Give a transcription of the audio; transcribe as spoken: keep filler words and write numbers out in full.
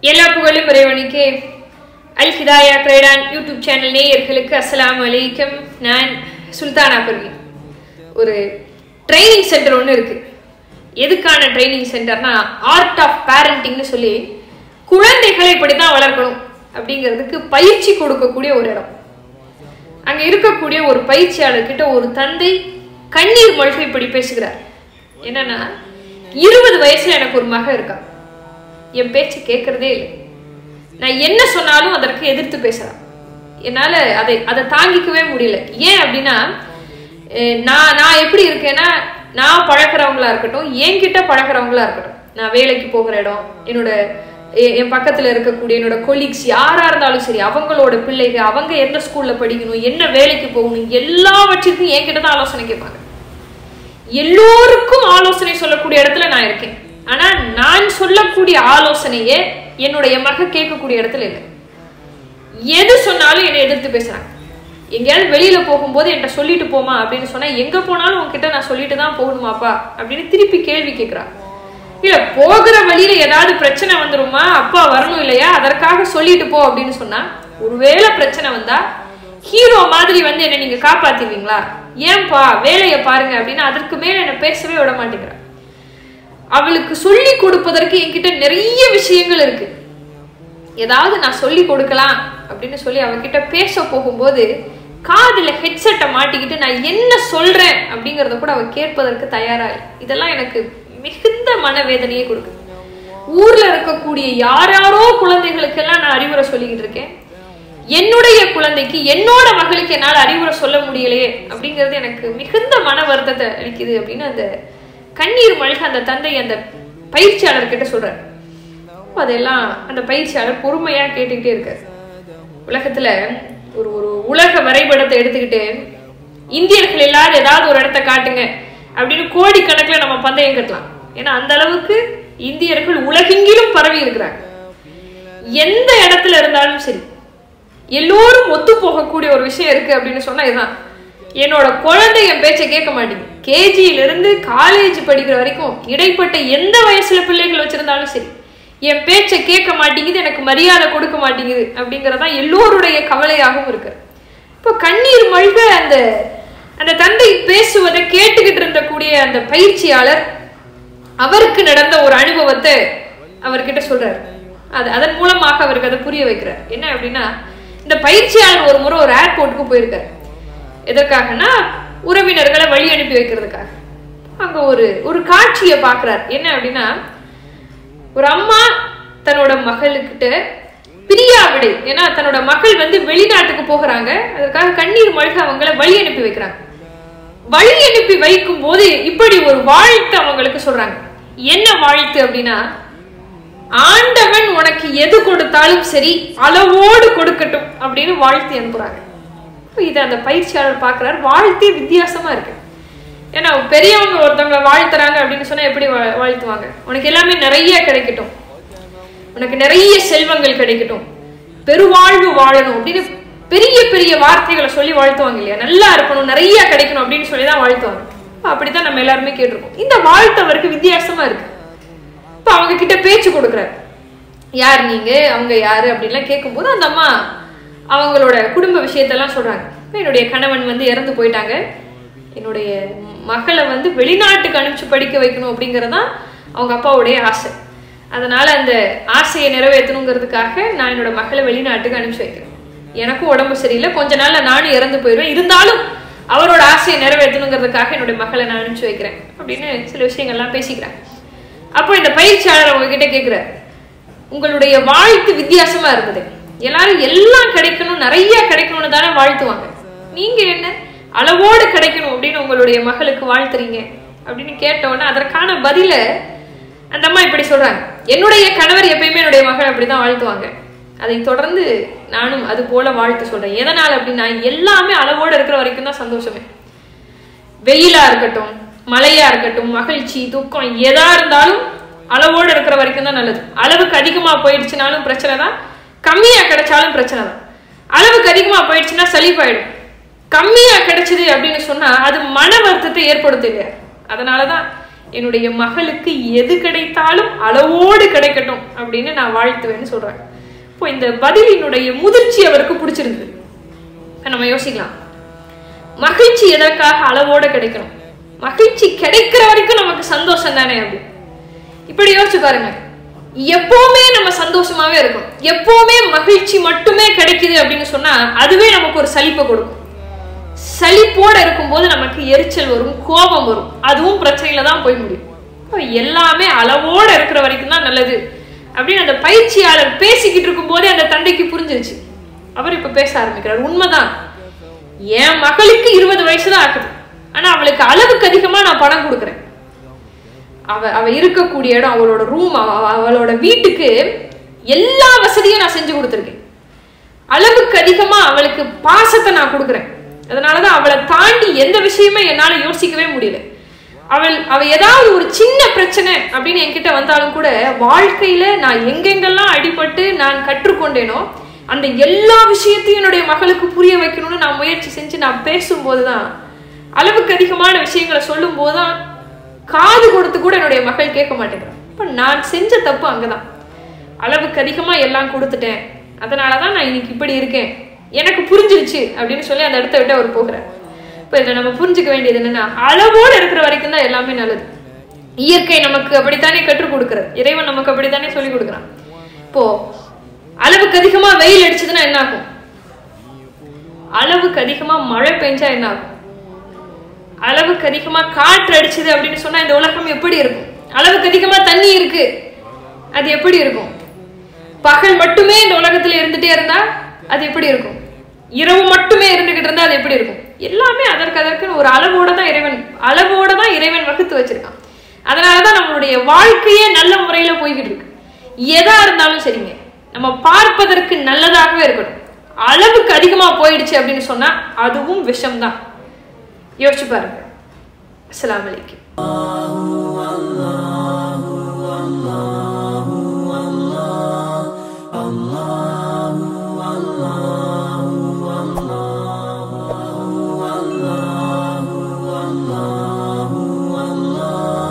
எல்லா புகழும் இறைவனுக்கே. அல் ஹிதாயா கிரேடான் யூடியூப் சேனல் நேயர்களுக்கு அஸ்ஸலாமு அலைக்கும். நான் சுல்தானா பர்வீன். ஒரு ட்ரைனிங் சென்டர் ஒன்று இருக்கு. எதுக்கான ட்ரைனிங் சென்டர்னா ஆர்ட் ஆஃப் பேரண்டிங்னு சொல்லி குழந்தைகளை இப்படித்தான் வளர்க்கணும் அப்படிங்கிறதுக்கு பயிற்சி கொடுக்கக்கூடிய ஒரு இடம். அங்க இருக்கக்கூடிய ஒரு பயிற்சியாளர்கிட்ட ஒரு தந்தை கண்ணீர் மல்க இப்படி பேசுகிறார். என்னன்னா, இருபது வயசுல எனக்கு ஒரு மக இருக்கா, என் பேச்சு கேட்கறதே இல்லை, நான் என்ன சொன்னாலும் அதற்கு எதிர்த்து பேசுறான், என்னால அதை அதை தாங்கிக்கவே முடியல. ஏன் அப்படின்னா, நான் நான் எப்படி இருக்கேன்னா, நான் பழக்கிறவங்களா இருக்கட்டும், என்கிட்ட பழக்கிறவங்களா இருக்கட்டும், நான் வேலைக்கு போகிற இடம், என்னோட என் பக்கத்துல இருக்கக்கூடிய என்னோட கொலீக்ஸ் யாரா இருந்தாலும் சரி, அவங்களோட பிள்ளைகள் அவங்க எந்த ஸ்கூல்ல படிக்கணும், என்ன வேலைக்கு போகணும், எல்லாவற்றுக்கும் என்கிட்ட தான் ஆலோசனை கேட்பாங்க. எல்லோருக்கும் ஆலோசனை சொல்லக்கூடிய இடத்துல நான் இருக்கேன். ஆனா நான் சொல்லக்கூடிய ஆலோசனையே என்னுடைய மக கேட்கக்கூடிய இடத்துல இல்லை. எது சொன்னாலும் என்னை எதிர்த்து பேசுறாங்க. எங்கேயாவது வெளியில போகும்போது என்கிட்ட சொல்லிட்டு போமா அப்படின்னு சொன்னா, எங்க போனாலும் உங்ககிட்ட நான் சொல்லிட்டு தான் போகணுமாப்பா அப்படின்னு திருப்பி கேள்வி கேட்கிறான். இல்ல போகிற வழியில ஏதாவது பிரச்சனை வந்துருமா, அப்பா வரணும் இல்லையா, அதற்காக சொல்லிட்டு போ அப்படின்னு சொன்னா, ஒருவேளை பிரச்சனை வந்தா ஹீரோ மாதிரி வந்து என்ன நீங்க காப்பாத்திடுவீங்களா, ஏன்பா வேலையை பாருங்க அப்படின்னு அதற்கு மேல என்ன பேசவே விட மாட்டேங்கிறான். அவளுக்கு சொல்லி கொடுப்பதற்கு என்கிட்ட நிறைய விஷயங்கள் இருக்கு. ஏதாவது நான் சொல்லி கொடுக்கலாம் அப்படின்னு சொல்லி அவகிட்ட பேச போகும்போது காதுல ஹெட்செட்டை மாட்டிக்கிட்டு நான் என்ன சொல்றேன் அப்படிங்கறத கூட அவ கேட்பதற்கு தயாரா இல்லை. இதெல்லாம் எனக்கு மிகுந்த மனவேதனையை கொடுக்கு. ஊர்ல இருக்கக்கூடிய யாராரோ குழந்தைகளுக்கெல்லாம் நான் அறிவுரை சொல்லிக்கிட்டு இருக்கேன். என்னுடைய குழந்தைக்கு, என்னோட மகளுக்கு என்னால் அறிவுரை சொல்ல முடியலையே அப்படிங்கிறது எனக்கு மிகுந்த மன வருத்தத்தை அளிக்குது அப்படின்னு அந்த கண்ணீர் மல்க அந்த தந்தை அந்த பயிற்சியாளர் கிட்ட சொல்றாரு. அதெல்லாம் அந்த பயிற்சியாளர் பொறுமையா கேட்டுக்கிட்டே இருக்காரு. உலகத்துல ஒரு ஒரு உலக வரைபடத்தை எடுத்துக்கிட்டு இந்தியர்கள் எல்லாரும் ஏதாவது ஒரு இடத்த காட்டுங்க அப்படின்னு கோடிக்கணக்கில் நம்ம பந்தயம் கட்டலாம். ஏன்னா அந்த அளவுக்கு இந்தியர்கள் உலகெங்கிலும் பரவி இருக்கிறாங்க. எந்த இடத்துல இருந்தாலும் சரி, எல்லோரும் ஒத்து போகக்கூடிய ஒரு விஷயம் இருக்கு அப்படின்னு சொன்னா இதுதான். என்னோட குழந்தை என் பேச்சை கேட்க மாட்டேங்குது. கேஜியில இருந்து காலேஜ் படிக்கிற வரைக்கும் இடைப்பட்ட எந்த வயசுல பிள்ளைகள் வச்சிருந்தாலும் சரி, என் பேச்சை கேட்க மாட்டேங்குது, எனக்கு மரியாதை கொடுக்க மாட்டேங்குது அப்படிங்கறதா எல்லோருடைய கவலையாகவும் இருக்கு. இப்போ கண்ணீர் மல்க அந்த அந்த தந்தை பேசுவதை கேட்டுக்கிட்டு இருந்தக்கூடிய அந்த பயிற்சியாளர் அவருக்கு நடந்த ஒரு அனுபவத்தை அவர்கிட்ட சொல்றாரு. அது அதன் மூலமாக அவருக்கு அதை புரிய வைக்கிறார். என்ன அப்படின்னா, இந்த பயிற்சியாளர் ஒரு முறை ஒரு ஏர்போர்ட்டுக்கு போயிருக்காரு. எதற்காகனா உறவினர்களை வழி அனுப்பி வைக்கிறதுக்காக. அங்க ஒரு ஒரு காட்சியை பாக்குறார். என்ன அப்படின்னா, ஒரு அம்மா தன்னோட மகளுக்கிட்ட பிரியா விடை, ஏன்னா தன்னோட மகள் வந்து வெளிநாட்டுக்கு போகிறாங்க, அதற்காக கண்ணீர் மல்க அவங்களை வழி அனுப்பி வைக்கிறாங்க. வழி அனுப்பி வைக்கும் போது இப்படி ஒரு வாழ்த்து அவங்களுக்கு சொல்றாங்க. என்ன வாழ்த்து அப்படின்னா, ஆண்டவன் உனக்கு எது கொடுத்தாலும் சரி அளவோடு கொடுக்கட்டும் அப்படின்னு வாழ்த்து அனுப்புறாங்க. இதை அந்த பயிற்சியாளர் பாக்குறாரு. வாழ்த்தே வித்தியாசமா இருக்கு. ஏன்னா பெரியவங்க ஒருத்தவங்களை வாழ்த்துறாங்க அப்படின்னு சொன்னா எப்படி வாழ்த்துவாங்க, உனக்கு எல்லாமே நிறைய கிடைக்கட்டும், உனக்கு நிறைய செல்வங்கள் கிடைக்கட்டும், பெருவாழ்வு வாழணும் அப்படின்னு பெரிய பெரிய வார்த்தைகளை சொல்லி வாழ்த்துவாங்க இல்லையா, நல்லா இருக்கணும், நிறைய கிடைக்கணும் அப்படின்னு சொல்லிதான் வாழ்த்துவாங்க. அப்படித்தான் நம்ம எல்லாருமே கேட்டிருக்கோம். இந்த வாழ்த்து அவருக்கு வித்தியாசமா இருக்கு. இப்ப அவங்க கிட்ட பேச்சு கொடுக்குறாரு. யார் நீங்க, அவங்க யாரு அப்படின்லாம் கேட்கும் போது அந்த அம்மா அவங்களோட குடும்ப விஷயத்தெல்லாம் சொல்றாங்க. என்னுடைய கணவன் வந்து இறந்து போயிட்டாங்க, என்னுடைய மகளை வந்து வெளிநாட்டுக்கு அனுப்பிச்சு படிக்க வைக்கணும் அப்படிங்கறதான் அவங்க அப்பாவுடைய ஆசை. அதனால அந்த ஆசையை நிறைவேற்றணுங்கிறதுக்காக நான் என்னோட மகளை வெளிநாட்டுக்கு அனுப்பிச்சு வைக்கிறேன். எனக்கும் உடம்பு சரியில்லை, கொஞ்ச நாள்ல நானும் இறந்து போயிடுவேன், இருந்தாலும் அவரோட ஆசையை நிறைவேற்றணுங்கிறதுக்காக என்னுடைய மகளை நான் அனுப்பிச்சு வைக்கிறேன் அப்படின்னு சில விஷயங்கள்லாம் பேசிக்கிறாங்க. அப்போ இந்த பயிற்சியாளர் அவங்க கிட்ட கேட்கிறார், உங்களுடைய வாழ்த்து வித்தியாசமா இருக்குது, எல்லாரும் எல்லாம் கிடைக்கணும், நிறைய கிடைக்கணும்னு தானே வாழ்த்துவாங்க, நீங்க என்ன அளவோடு கிடைக்கணும் அப்படின்னு உங்களுடைய மகளுக்கு வாழ்த்துறீங்க அப்படின்னு கேட்டோன்னா அதற்கான பதில அந்த அம்மா இப்படி சொல்றாங்க. என்னுடைய கணவர் எப்பயுமே என்னுடைய மகள் அப்படிதான் வாழ்த்துவாங்க, அதை தொடர்ந்து நானும் அது போல வாழ்த்து சொல்றேன். எதனால அப்படின்னா, எல்லாமே அளவோடு இருக்கிற வரைக்கும் தான் சந்தோஷமே. வெயிலா இருக்கட்டும், மழையா இருக்கட்டும், மகிழ்ச்சி துக்கம் எதா இருந்தாலும் அளவோடு இருக்கிற வரைக்கும் தான் நல்லது. அளவுக்கு அதிகமா போயிடுச்சுனாலும் பிரச்சனை தான், கம்மியா கிடைச்சாலும் பிரச்சனை தான். அளவுக்கு அதிகமா போயிடுச்சுன்னா சலிப்பாயிடும். கம்மியா கிடைச்சது அப்படின்னு சொன்னா அது மன வருத்தத்தை ஏற்படுத்து இல்லையா. அதனாலதான் என்னுடைய மகளுக்கு எது கிடைத்தாலும் அளவோடு கிடைக்கட்டும் அப்படின்னு நான் வாழ்த்துவேன்னு சொல்றேன். இப்போ இந்த பதிலினுடைய முதிர்ச்சி அவருக்கு பிடிச்சிருந்தது. நம்ம யோசிக்கலாம், மகிழ்ச்சி எதற்காக அளவோட கிடைக்கணும்? மகிழ்ச்சி கிடைக்கிற வரைக்கும் நமக்கு சந்தோஷம் தானே அப்படி. இப்படி யோசிச்சு பாருங்க, எப்பவுமே நம்ம சந்தோஷமாவே இருக்கும், எப்பவுமே மகிழ்ச்சி மட்டுமே கிடைக்குது அப்படின்னு சொன்னா அதுவே நமக்கு ஒரு சலிப்பை கொடுக்கும். சலிப்போட இருக்கும்போது நமக்கு எரிச்சல் வரும், கோபம் வரும், அதுவும் பிரச்சனையில தான் போய் முடியும். எல்லாமே அளவோட இருக்கிற வரைக்கும் தான் நல்லது அப்படின்னு அந்த பயிற்சியாளர் பேசிக்கிட்டு இருக்கும் போதே அந்த தந்தைக்கு புரிஞ்சிருச்சு. அவர் இப்ப பேச ஆரம்பிக்கிறார். உண்மைதான், என் மகளுக்கு இருபது வயசுதான் ஆகுது, ஆனா அவளுக்கு அளவுக்கு அதிகமா நான் பணம் கொடுக்குறேன். அவ அவ இருக்கக்கூடிய இடம், அவளோட ரூம், அவளோட வீட்டுக்கு எல்லா வசதியும் நான் செஞ்சு கொடுத்துருக்கேன். அளவுக்கு அதிகமா அவளுக்கு பாசத்தை நான் கொடுக்குறேன். அதனாலதான் அவளை தாண்டி எந்த விஷயமே என்னால யோசிக்கவே முடியல. அவள் அவ ஏதாவது ஒரு சின்ன பிரச்சனை அப்படின்னு என்கிட்ட வந்தாலும் கூட வாழ்க்கையில நான் எங்கெங்கெல்லாம் அடிபட்டு நான் கற்றுக்கொண்டேனோ அந்த எல்லா விஷயத்தையும் என்னுடைய மகளுக்கு புரிய வைக்கணும்னு நான் முயற்சி செஞ்சு நான் பேசும்போதுதான், அளவுக்கு அதிகமான விஷயங்களை சொல்லும் போதுதான் காது கொடுத்து கூட என்னுடைய மகள் கேட்க மாட்டேங்கிறான். இப்ப நான் செஞ்ச தப்பு அங்கதான். அளவுக்கு அதிகமா எல்லாம் கொடுத்துட்டேன், அதனாலதான் நான் இன்னைக்கு இப்படி இருக்கேன், எனக்கு புரிஞ்சிருச்சு அப்படின்னு சொல்லி அந்த இடத்த விட்டு அவர் போகிறார். இப்ப இதை நம்ம புரிஞ்சுக்க வேண்டியது என்னன்னா, அளவோடு இருக்கிற வரைக்கும் தான் எல்லாமே நல்லது. இயற்கை நமக்கு அப்படித்தானே கற்றுக் கொடுக்கிறது, இறைவன் நமக்கு அப்படித்தானே சொல்லி கொடுக்குறான். இப்போ அளவுக்கு அதிகமா வெயில் அடிச்சதுன்னா என்ன ஆகும்? அளவுக்கு அதிகமா மழை பெஞ்சா என்ன ஆகும்? அளவுக்கு அதிகமா காற்று அடிச்சது அப்படின்னு சொன்னா இந்த உலகம் எப்படி இருக்கும்? அளவுக்கு அதிகமா தண்ணி இருக்கு, அது எப்படி இருக்கும்? பகல் மட்டுமே இந்த உலகத்துல இருந்துட்டே இருந்தா அது எப்படி இருக்கும்? இரவு மட்டுமே இருந்துகிட்டு இருந்தா அது எப்படி இருக்கும்? எல்லாமே அதற்கு அதற்குன்னு ஒரு அளவோட தான் இறைவன் அளவோட தான் இறைவன் வகுத்து வச்சிருக்கான். அதனாலதான் நம்மளுடைய வாழ்க்கையே நல்ல முறையில போய்கிட்டு இருக்கு. எதா இருந்தாலும் சரிங்க, நம்ம பார்ப்பதற்கு நல்லதாகவே இருக்கணும். அளவுக்கு அதிகமா போயிடுச்சு அப்படின்னு சொன்னா அதுவும் விஷம்தான். யோசிச்சு பாருங்க. அஸ்ஸலாமு அலைக்கும்.